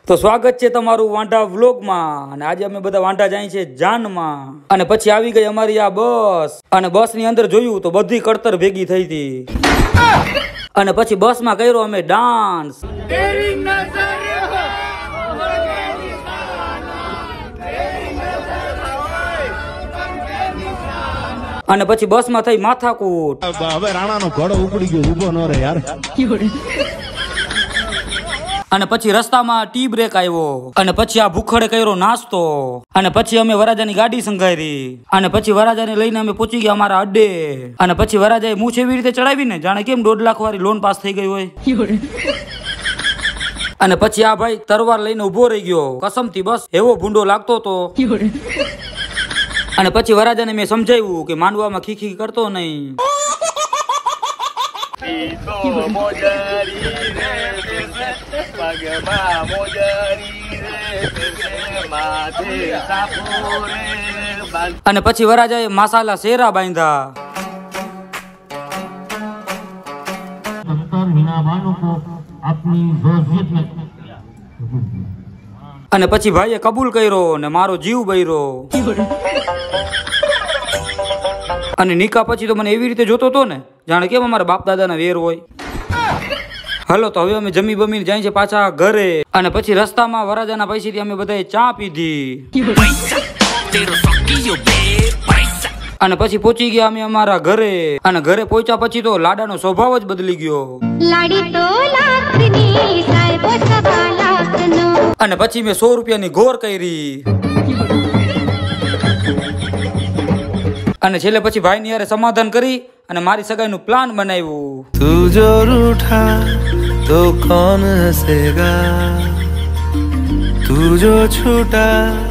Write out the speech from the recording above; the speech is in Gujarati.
તો સ્વાગત છે તમારું વાંઢા વ્લોગમાં અને આજે અમે બધા વાંઢા જાય છે જાનમાં અને પછી આવી ગઈ અમારી આ બસ અને બસ ની અંદર જોયું તો બધી કડતર ભેગી થઈ હતી અને પછી બસ માં કર્યો અમે ડાન્સ અને પછી બસ માં થઈ માથાકૂટ હવે રાણાનો ઘોડો ઉપડી ગયો ઊભો ન રહે યાર અને પછી રસ્તામાં ટી બ્રેક આવ્યો અને પછી આ ભૂખડે કર્યો નાસ્તો અને પછી અમે વરાજાની ગાડી સંઘારી અને પછી વરાજાને લઈને અમે પહોંચી ગયા અમારા અડ્ડે અને પછી વરાજાએ મૂછ એવી રીતે ચડાવીને જાણે કેમ 1.5 લાખ વાળી લોન પાસ થઈ ગઈ હોય અને પછી આ ભાઈ તરવાર લઈને ઉભો રહી ગયો કસમથી બસ એવો ભૂંડો લાગતો હતો અને પછી વરાજાને મેં સમજાવ્યું કે માંડવામાં ખીખી કરતો નહીં અને પછી વરાજાએ મસાલા શેરા બાંધ્યા અને પછી ભાઈએ કબૂલ કર્યો ને મારો જીવ બૈરો અને નિકા પછી તો મને એવી રીતે જોતો હતો ને જાણે કેમ અમારા બાપ દાદાના વેર હોય. હાલો તો હવે અમે જમી બમીને જાય છે પાછા ઘરે અને પછી રસ્તામાં વરાજાના પૈસેથી અમે બધાએ ચા પીધી અને પછી પહોંચી ગયા અમે અમારા ઘરે અને ઘરે પહોંચ્યા પછી તો લાડાનો સ્વભાવ જ બદલી ગયો અને પછી મેં 100 રૂપિયાની ઘોર કરી અને છેલ્લે પછી ભાઈ ની યારે સમાધાન કરી અને મારી સગાઈનું પ્લાન બનાવ્યું. તું જો રૂઠા તો કોણ હસેગા તું જો છૂટા